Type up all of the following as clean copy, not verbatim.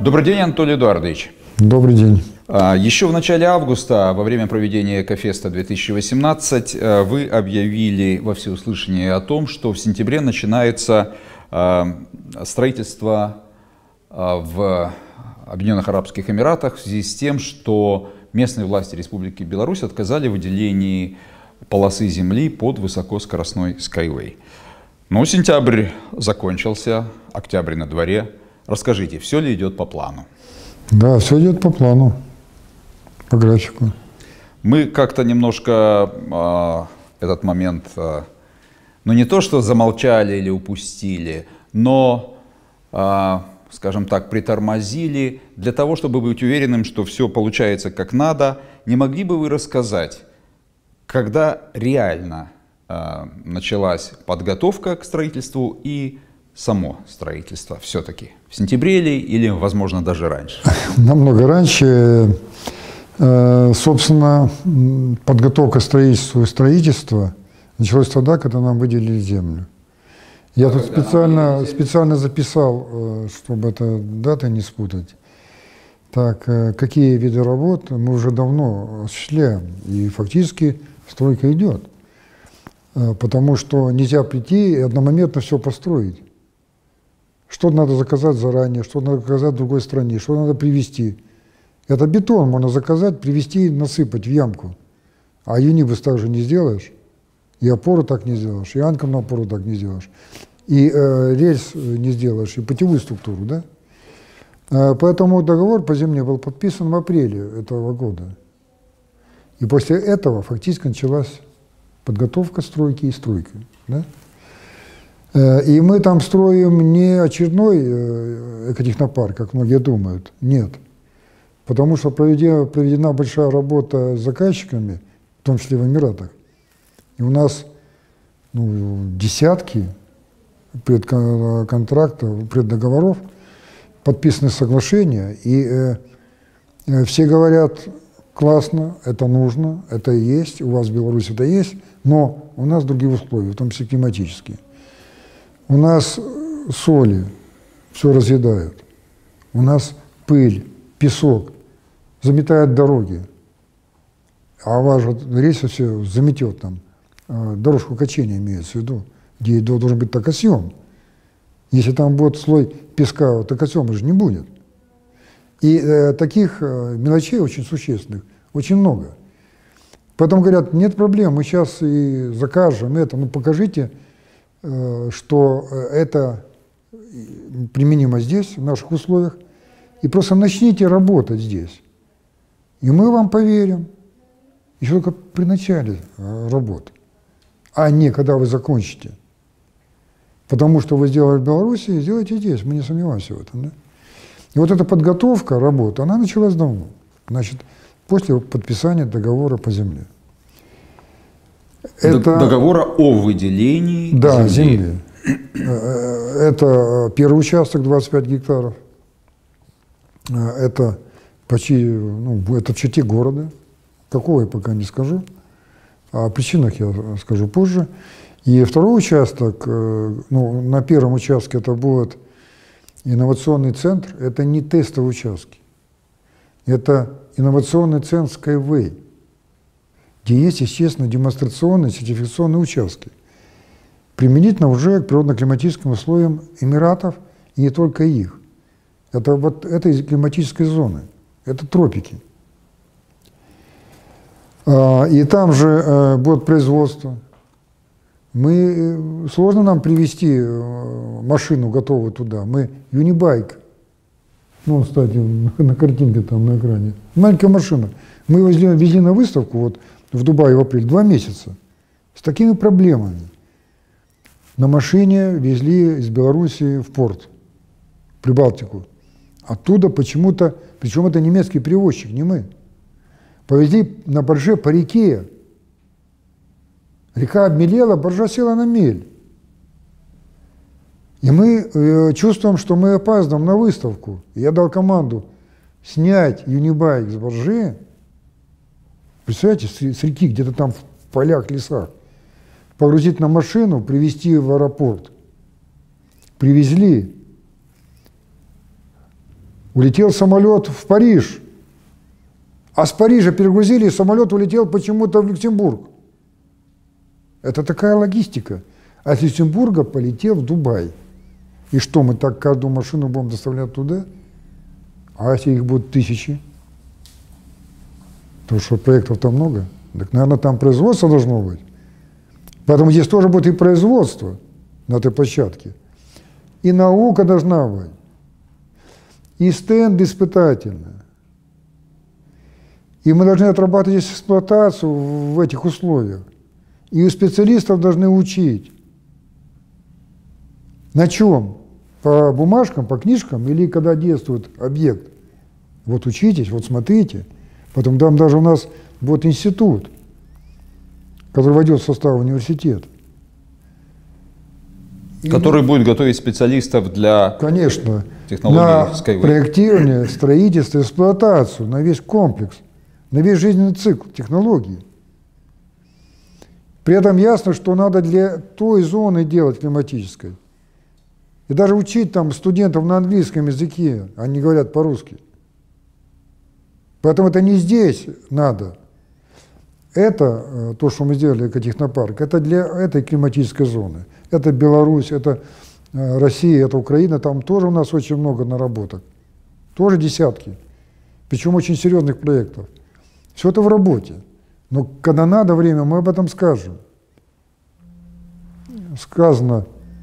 Добрый день, Анатолий Эдуардович. Добрый день. Еще в начале августа, во время проведения Экофеста 2018, вы объявили во всеуслышание о том, что в сентябре начинается строительство в Объединенных Арабских Эмиратах в связи с тем, что местные власти Республики Беларусь отказали в выделении полосы земли под высокоскоростной Skyway. Но сентябрь закончился, октябрь на дворе. Расскажите, все ли идет по плану? Да, все идет по плану, по графику. Мы как-то немножко этот момент, ну не то что замолчали или упустили, но, скажем так, притормозили для того, чтобы быть уверенным, что все получается как надо. Не могли бы вы рассказать, когда реально началась подготовка к строительству и само строительство все-таки? В сентябре или, возможно, даже раньше? Намного раньше. Собственно, подготовка к строительству и строительства началась тогда, когда нам выделили землю. Я тут специально записал, чтобы это даты не спутать. Так, какие виды работ мы уже давно осуществляем, и фактически стройка идет. Потому что нельзя прийти и одномоментно все построить. Что надо заказать заранее, что надо заказать в другой стране, что надо привезти. Это бетон можно заказать, привезти, насыпать в ямку. А юнибус так же не сделаешь, и опору так не сделаешь, и анкерную опору так не сделаешь, и рельс не сделаешь, и путевую структуру, да? Поэтому договор по земле был подписан в апреле этого года. И после этого фактически началась подготовка стройки и стройка. Да? И мы там строим не очередной экотехнопарк, как многие думают, нет. Потому что проведена большая работа с заказчиками, в том числе в Эмиратах. И у нас десятки предконтрактов, преддоговоров, подписаны соглашения, и все говорят: классно, это нужно, это есть, у вас в Беларуси это есть, но у нас другие условия, в том числе климатические. У нас соли все разъедают, у нас пыль, песок, заметают дороги, а ваш рельс все заметет там, дорожку качения имеется в виду, где должен быть токосъем. Если там будет слой песка, токосъема же не будет. И таких мелочей очень существенных очень много. Поэтому говорят: нет проблем, мы сейчас и закажем это, ну покажите, что это применимо здесь, в наших условиях, и просто начните работать здесь. И мы вам поверим, еще только при начале работы, а не когда вы закончите. Потому что вы сделали в Беларуси, сделайте здесь, мы не сомневаемся в этом. Да? И вот эта подготовка работы, она началась давно, значит, после подписания договора по земле. Договора о выделении земли. Это первый участок, 25 гектаров. Это почти, это в черте города. Какого я пока не скажу. О причинах я скажу позже. И второй участок, на первом участке это будет инновационный центр. Это не тестовые участки. Это инновационный центр Skyway, где есть, естественно, демонстрационные, сертификационные участки, применительно уже к природно-климатическим условиям Эмиратов, и не только их. Это вот этой климатической зоны, это тропики. И там же будет производство. Сложно нам привезти машину готовую туда. Мы юнибайк, кстати, на картинке там на экране, маленькая машина. Мы везли на выставку вот в Дубае в апреле 2 месяца с такими проблемами. На машине везли из Белоруссии в порт, в Прибалтику. Оттуда почему-то, причем это немецкий перевозчик, не мы, повезли на барже по реке. Река обмелела, баржа села на мель. И мы чувствуем, что мы опаздываем на выставку. Я дал команду снять юнибайк с баржи. Представляете, с реки, где-то там в полях, лесах. Погрузить на машину, привезти в аэропорт. Привезли. улетел самолет в Париж, а с Парижа перегрузили, и самолет улетел почему-то в Люксембург. Это такая логистика. А с Люксембурга полетел в Дубай. И что, мы так каждую машину будем доставлять туда? А если их будет тысячи? Потому что проектов-то много. Так, наверное, там производство должно быть. Поэтому здесь тоже будет и производство на этой площадке. И наука должна быть. И стенд испытательный. И мы должны отрабатывать здесь эксплуатацию в этих условиях. И у специалистов должны учить. На чем? По бумажкам, по книжкам или когда действует объект? Вот учитесь, вот смотрите. Потом там даже у нас будет институт, который войдет в состав университета. Который будет готовить специалистов для, конечно, технологий на Skyway. проектирование, строительство, эксплуатацию, на весь комплекс, на весь жизненный цикл технологий. При этом ясно, что надо для той зоны делать климатической. И даже учить там студентов на английском языке, они говорят по-русски. Поэтому это не здесь надо. Это, то, что мы сделали, экотехнопарк, это для этой климатической зоны. Это Беларусь, это Россия, это Украина, там тоже у нас очень много наработок. Тоже десятки. Причем очень серьезных проектов. Все это в работе. Но когда надо время, мы об этом скажем. Сказано,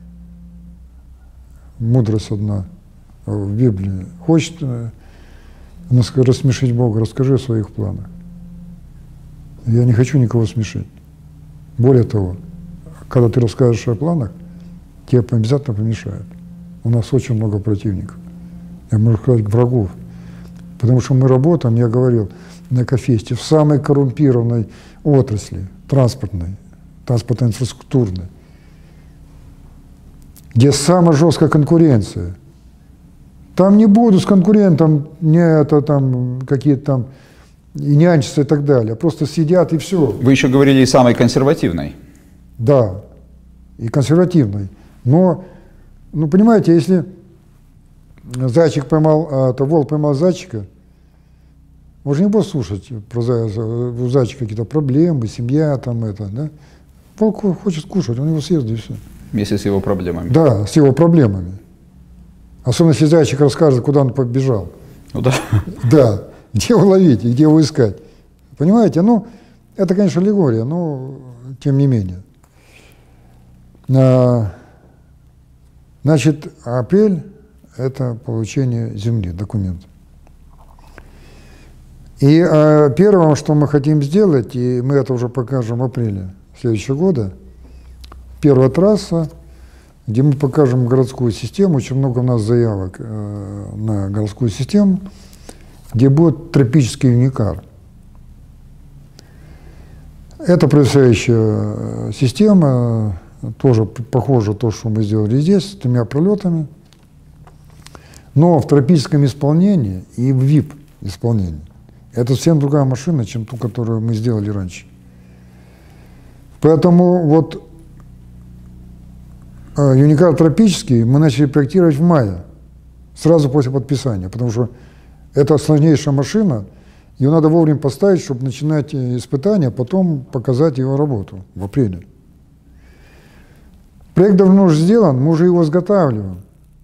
мудрость одна в Библии. Хочет рассмешить Бога, расскажи о своих планах. Я не хочу никого смешить. Более того, когда ты расскажешь о планах, тебе обязательно помешают. У нас очень много противников. Я могу сказать, врагов. Потому что мы работаем, я говорил, на Экофесте, в самой коррумпированной отрасли, транспортно-инфраструктурной, где самая жесткая конкуренция. Там не буду с конкурентом, не это там какие-то там и нянчиться и так далее, просто сидят и все. Вы еще говорили и самой консервативной. Да, и консервативной. Но, ну понимаете, если зайчик поймал, волк поймал зайчика, он же не будет слушать про у зайчика какие-то проблемы, семья там это, да? Волк хочет кушать, он его съест и все. Вместе с его проблемами. Да, с его проблемами. Особенно если зайчик расскажет, куда он побежал. Ну да. Да, где его ловить и где его искать. Понимаете? Ну, это, конечно, аллегория, но тем не менее. Значит, апрель – это получение земли, документ. И первое, что мы хотим сделать, и мы это уже покажем в апреле следующего года, первая трасса, где мы покажем городскую систему, очень много у нас заявок на городскую систему, где будет тропический юникар. Это потрясающая система, тоже похоже на то, что мы сделали здесь, с 3 пролетами, но в тропическом исполнении и в VIP исполнении. Это совсем другая машина, чем ту, которую мы сделали раньше. Поэтому вот юникар тропический мы начали проектировать в мае, сразу после подписания, потому что это сложнейшая машина, ее надо вовремя поставить, чтобы начинать испытания, потом показать ее работу в апреле. Проект давно уже сделан, мы уже его изготавливаем.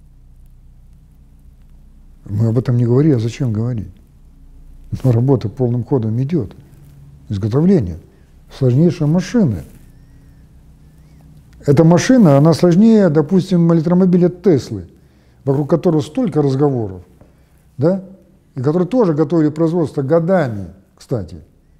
Мы об этом не говорили, а зачем говорить? Но работа полным ходом идет. Изготовление сложнейшей машины. Эта машина, она сложнее, допустим, электромобиля Теслы, вокруг которого столько разговоров, да? И которые тоже готовили производство годами, кстати.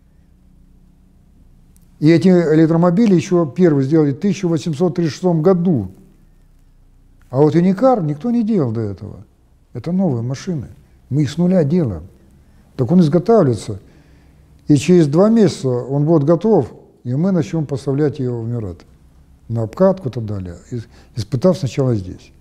И эти электромобили еще первые сделали в 1836 году. А вот юникар никто не делал до этого. Это новые машины. Мы их с нуля делаем. Так он изготавливается. И через 2 месяца он будет готов, и мы начнем поставлять его в Эмират. На обкатку и так далее, испытав сначала здесь.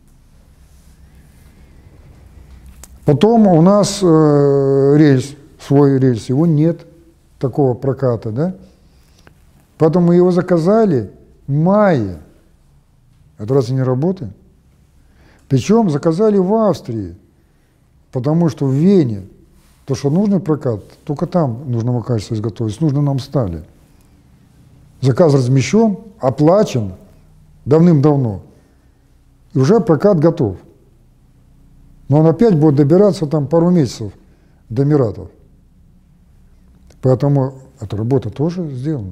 Потом у нас рельс, свой рельс, его нет, такого проката, да? Поэтому мы его заказали в мае. Это разве не работает? Причем заказали в Австрии. Потому что в Вене то, что нужный прокат, только там нужного качества изготовить, нужно нам стали. Заказ размещен, оплачен давным-давно, и уже прокат готов. Но он опять будет добираться там пару месяцев до Эмиратов. Поэтому эта работа тоже сделана.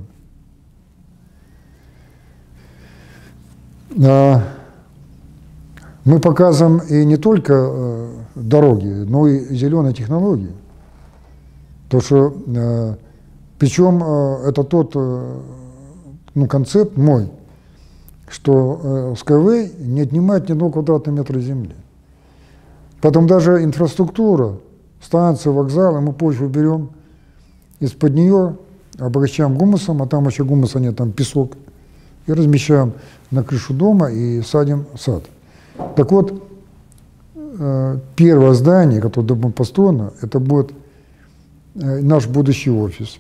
Мы показываем и не только дороги, но и зеленые технологии. То, что, причем это тот концепт мой, что Skyway не отнимает ни одного квадратного метра земли. Потом даже инфраструктура, станции, вокзалы, мы почву берем, из-под нее обогащаем гумусом, а там еще гумуса нет, там песок, и размещаем на крышу дома и садим сад. Так вот, первое здание, которое будет построено, это будет наш будущий офис.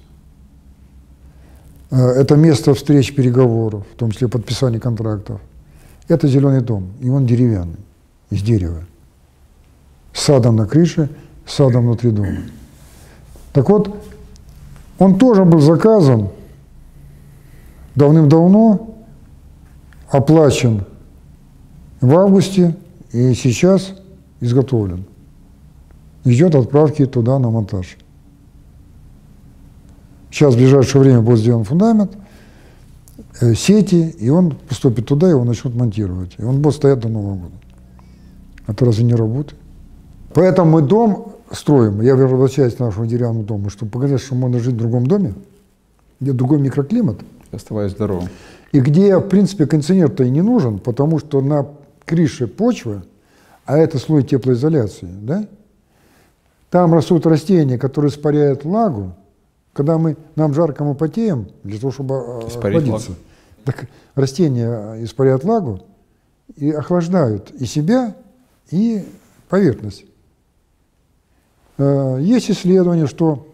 Это место встреч, переговоров, в том числе подписания контрактов. Это зеленый дом, и он деревянный, из дерева. С садом на крыше, с садом внутри дома. Так вот, он тоже был заказан давным-давно, оплачен в августе и сейчас изготовлен. Ждет отправки туда на монтаж. Сейчас в ближайшее время будет сделан фундамент, сети, и он поступит туда, его начнут монтировать. И он будет стоять до Нового года. Это разве не работает? Поэтому мы дом строим, я возвращаюсь к нашему деревянному дому, чтобы показать, что можно жить в другом доме, где другой микроклимат. Оставаясь здоровым. И где, в принципе, кондиционер-то и не нужен, потому что на крыше почва, а это слой теплоизоляции, да? Там растут растения, которые испаряют влагу. Когда нам жарко, мы потеем, для того, чтобы охладиться. Так растения испаряют влагу и охлаждают и себя, и поверхность. Есть исследования, что,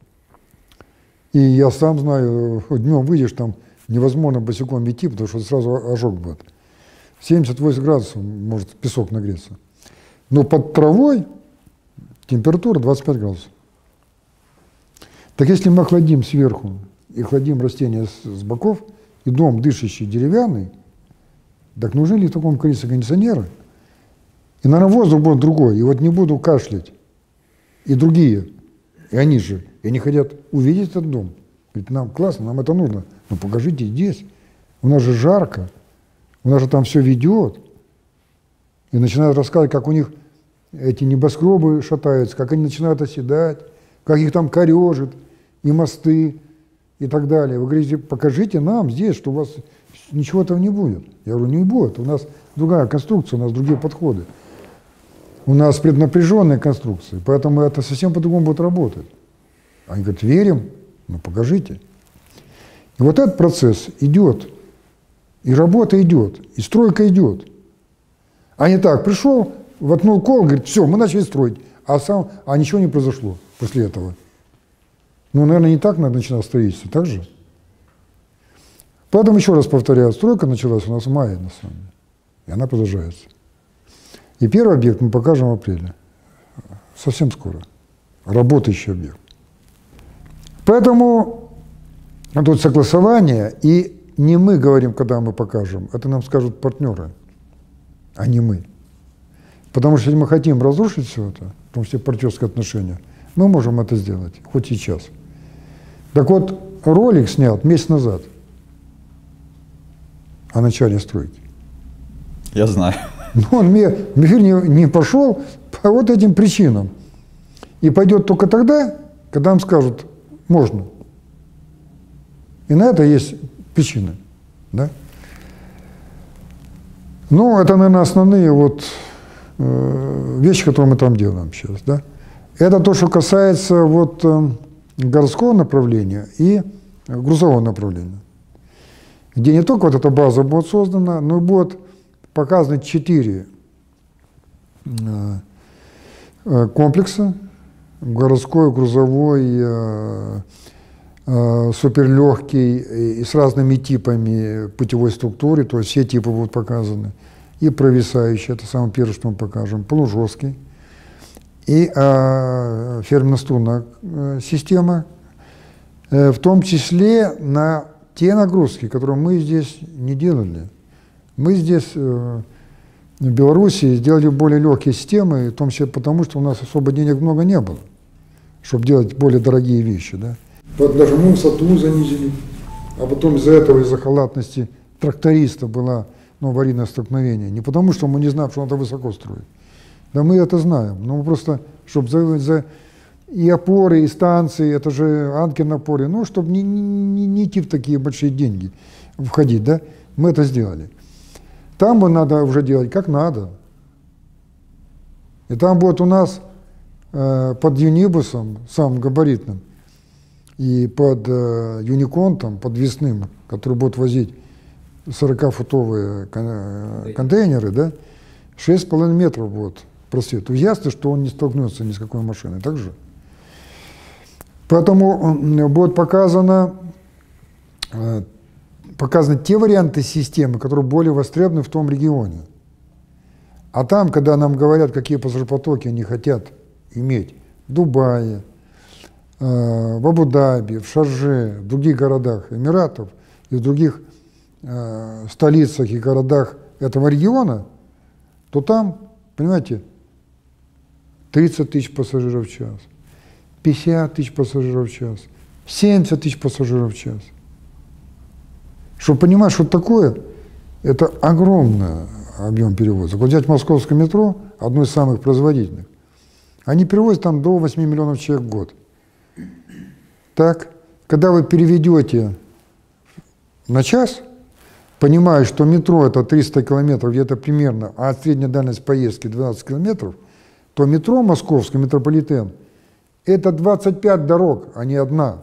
и я сам знаю, днем выйдешь, там невозможно босиком идти, потому что сразу ожог будет. 78 градусов может песок нагреться. Но под травой температура 25 градусов. Так если мы охладим сверху и охладим растения с боков, и дом дышащий деревянный, так нужны ли в таком количестве кондиционеры? И, наверное, воздух будет другой, и вот не буду кашлять. И другие, и они же, и они хотят увидеть этот дом. Говорят, нам классно, нам это нужно. Но покажите здесь, у нас же жарко, у нас же там все ведет. И начинают рассказывать, как у них эти небоскребы шатаются, как они начинают оседать, как их там корежит, и мосты, и так далее. Вы говорите, покажите нам здесь, что у вас ничего этого не будет. Я говорю, не будет, у нас другая конструкция, у нас другие подходы. У нас преднапряженные конструкции, поэтому это совсем по-другому будет работать. Они говорят, верим, ну покажите. И вот этот процесс идет, и работа идет, и стройка идет. А не так, пришел, воткнул кол, говорит, все, мы начали строить, а ничего не произошло после этого. Ну, наверное, не так надо начинать строительство, так же? Поэтому еще раз повторяю, стройка началась у нас в мае, на самом деле, и она продолжается. И первый объект мы покажем в апреле, совсем скоро, работающий объект. Поэтому тут согласование, и не мы говорим, когда мы покажем, это нам скажут партнеры, а не мы. Потому что если мы хотим разрушить все это, в том числе партнерские отношения, мы можем это сделать, хоть сейчас. Так вот, ролик снят месяц назад о начале стройки. Я знаю. Но он в эфир не пошел по вот этим причинам. И пойдет только тогда, когда нам скажут, можно. И на это есть причины. Да? Ну, это, наверное, основные вот, вещи, которые мы там делаем сейчас. Да? Это то, что касается вот, городского направления и грузового направления. Где не только вот эта база будет создана, но и будет показаны 4 комплекса: городской, грузовой, суперлегкий и с разными типами путевой структуры, то есть все типы будут показаны. И провисающий, это самое первое, что мы покажем, полужесткий. и фермно-струнная система, в том числе на те нагрузки, которые мы здесь не делали. Мы здесь, в Беларуси, сделали более легкие системы, в том числе потому, что у нас особо денег много не было, чтобы делать более дорогие вещи. Да? Даже мы высоту занизили, а потом из-за этого, из-за халатности тракториста было аварийное столкновение. Не потому, что мы не знаем, что надо высоко строить. Да мы это знаем, но просто, чтобы и опоры, и станции, это же анкер-напоры, ну, чтобы не идти в такие большие деньги входить, да, мы это сделали. Там надо уже делать как надо. И там будет у нас под юнибусом, самым габаритным, и под юниконтом, подвесным, который будет возить 40-футовые контейнеры, да, 6,5 метров будет просвет. Ясно, что он не столкнется ни с какой машиной, так же? Поэтому будут показаны те варианты системы, которые более востребованы в том регионе. А там, когда нам говорят, какие пассажиропотоки они хотят иметь в Дубае, в Абу-Даби, в Шарже, в других городах Эмиратов и в других столицах и городах этого региона, то там, понимаете, 30 тысяч пассажиров в час, 50 тысяч пассажиров в час, 70 тысяч пассажиров в час. Чтобы понимать, что такое, это огромный объем перевозок. Вот взять московское метро, одно из самых производительных, они перевозят там до 8 миллионов человек в год. Так, когда вы переведете на час, понимая, что метро это 300 километров где-то примерно, а средняя дальность поездки 12 километров, то метро московское, метрополитен, это 25 дорог, а не одна.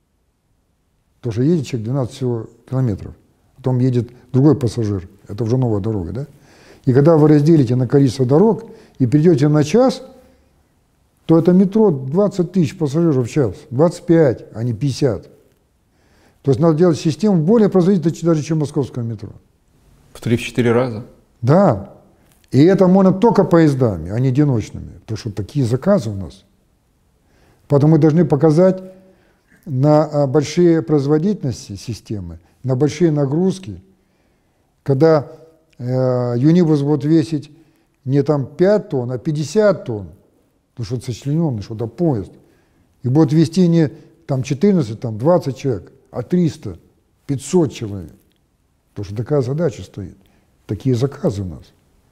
Потому что едет человек 12 всего километров. Потом едет другой пассажир, это уже новая дорога, да? И когда вы разделите на количество дорог и перейдете на час, то это метро 20 тысяч пассажиров в час, 25, а не 50. То есть надо делать систему более производительной даже, чем московское метро. В 3-4 раза? Да. И это можно только поездами, а не одиночными. Потому что такие заказы у нас. Поэтому мы должны показать на большие производительности системы, на большие нагрузки, когда юнибус будет весить не там 5 тонн, а 50 тонн, потому что это сочлененный, что это поезд, и будет вести не там 14, там 20 человек, а 300, 500 человек. Потому что такая задача стоит. Такие заказы у нас.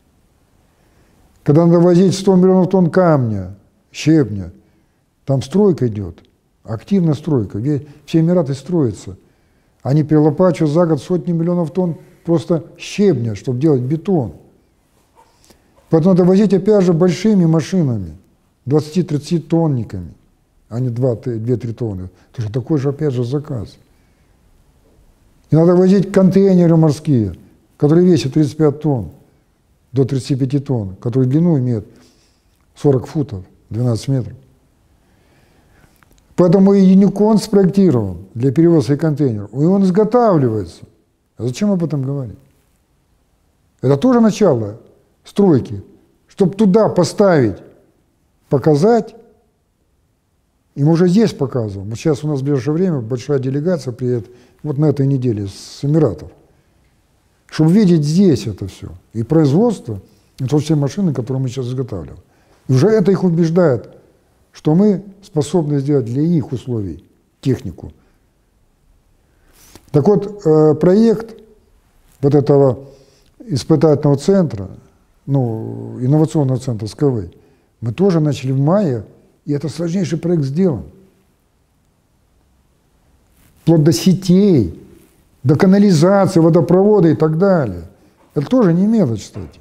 Когда надо возить 100 миллионов тонн камня, щебня, там стройка идет, активная стройка. Все Эмираты строятся. Они перелопачивают за год сотни миллионов тонн просто щебня, чтобы делать бетон. Поэтому надо возить, опять же, большими машинами, 20-30 тонниками, а не 2-3 тонны. Потому что такой же, опять же, заказ. И надо возить контейнеры морские, которые весят 35 тонн, до 35 тонн, которые длину имеют 40 футов, 12 метров. Поэтому и Юникон спроектирован для перевозки контейнеров, и он изготавливается. А зачем об этом говорить? Это тоже начало стройки, чтобы туда поставить, показать. И мы уже здесь показываем. Вот сейчас у нас в ближайшее время большая делегация приедет вот на этой неделе с Эмиратов, чтобы видеть здесь это все. И производство, это все машины, которые мы сейчас изготавливаем. И уже это их убеждает, что мы способны сделать для их условий технику. Так вот, проект вот этого испытательного центра, ну, инновационного центра СКВ, мы тоже начали в мае, и это сложнейший проект сделан. Вплоть до сетей, до канализации, водопровода и так далее. Это тоже не мелочь, кстати.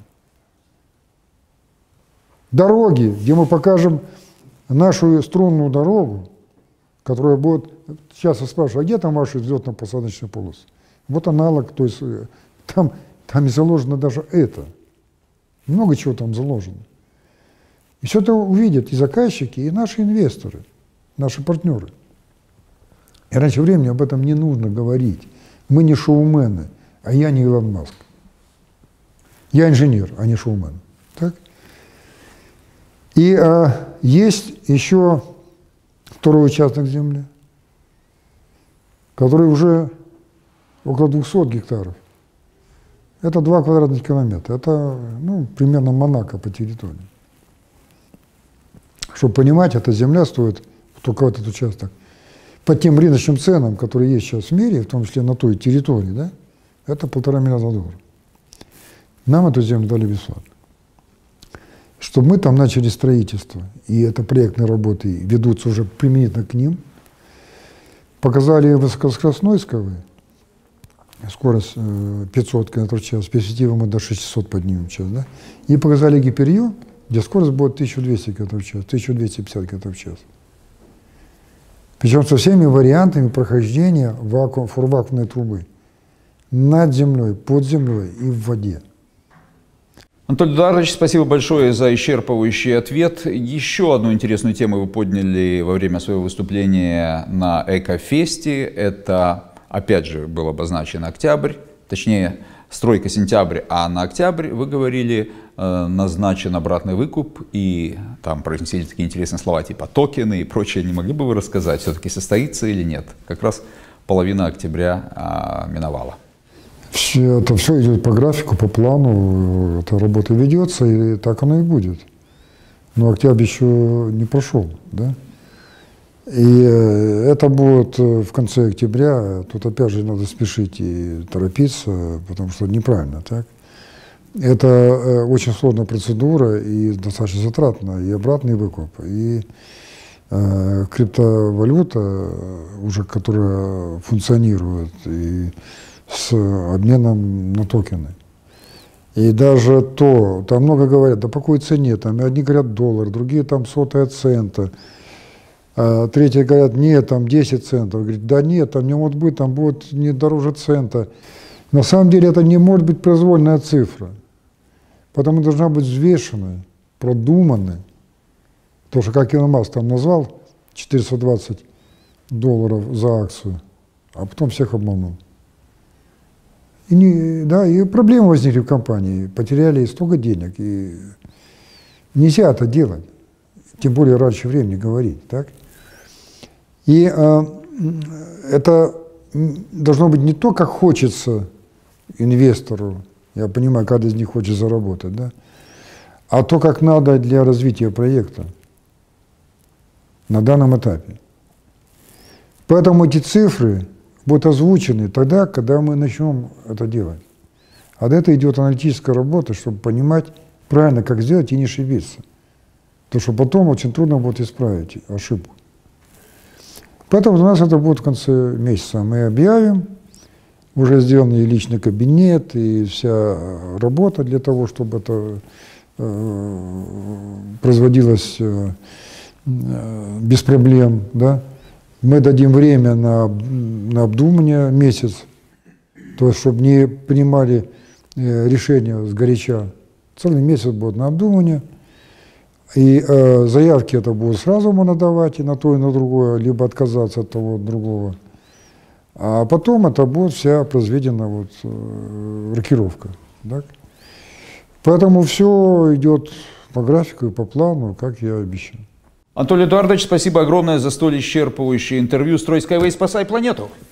Дороги, где мы покажем нашу струнную дорогу, которая будет... Сейчас я спрашиваю, а где там ваши взлетно-посадочные полосы? Вот аналог, то есть там и заложено даже это. Много чего там заложено. И все это увидят и заказчики, и наши инвесторы, наши партнеры. И раньше времени об этом не нужно говорить. Мы не шоумены, а я не Илон Маск. Я инженер, а не шоумен. Так? И есть еще второй участок земли, который уже около 200 гектаров. Это 2 квадратных километра. Это примерно Монако по территории. Чтобы понимать, эта земля стоит, только этот участок, по тем рыночным ценам, которые есть сейчас в мире, в том числе на той территории, да, это $1,5 миллиарда долларов. Нам эту землю дали бесплатно. Чтобы мы там начали строительство, и это проектные работы ведутся уже применительно к ним, показали высокоскоростной СКВ, скорость 500 км в час, перспективу мы до 600 поднимем в час, да, и показали гиперью, где скорость будет 1200 км в час, 1250 км в час. Причем со всеми вариантами прохождения фурвакуумной трубы над землей, под землей и в воде. Анатолий Эдуардович, спасибо большое за исчерпывающий ответ. Еще одну интересную тему вы подняли во время своего выступления на Экофесте. Это, опять же, был обозначен октябрь, точнее, стройка сентябрь, а на октябрь, вы говорили, назначен обратный выкуп, и там произнесли такие интересные слова, типа токены и прочее. Не могли бы вы рассказать, все-таки состоится или нет? Как раз половина октября миновала. Это все идет по графику, по плану, эта работа ведется, и так оно и будет. Но октябрь еще не прошел, да? И это будет в конце октября. Тут опять же надо спешить и торопиться, потому что неправильно, так? Это очень сложная процедура и достаточно затратная, и обратный выкуп, и криптовалюта, уже которая функционирует, и с обменом на токены. И даже то, там много говорят, да по какой цене, там одни говорят $1, другие там 0,01 цента, а третьи говорят, нет, там 10 центов. Говорит, да нет, там не может быть, там будет не дороже цента. На самом деле это не может быть произвольная цифра, потому должна быть взвешенная, продуманная. То, что как Илон Маск там назвал, $420 за акцию, а потом всех обманул. И проблемы возникли в компании, потеряли столько денег, и нельзя это делать, тем более раньше времени говорить, так? И это должно быть не то, как хочется инвестору, я понимаю, каждый из них хочет заработать, да, а то, как надо для развития проекта на данном этапе. Поэтому эти цифры будут озвучены тогда, когда мы начнем это делать. А до этого идет аналитическая работа, чтобы понимать правильно, как сделать и не ошибиться. Потому что потом очень трудно будет исправить ошибку. Поэтому у нас это будет в конце месяца. Мы объявим, уже сделан и личный кабинет, и вся работа для того, чтобы это производилось без проблем, да. Мы дадим время на обдумывание, месяц, то есть, чтобы не принимали решения сгоряча. Целый месяц будет на обдумывание, и заявки это будут сразу можно давать и на то, и на другое, либо отказаться от того, от другого. А потом это будет вся произведена рокировка. Так? Поэтому все идет по графику и по плану, как я обещал. Анатолий Эдуардович, спасибо огромное за столь исчерпывающее интервью. Строй Skyway, спасай планету!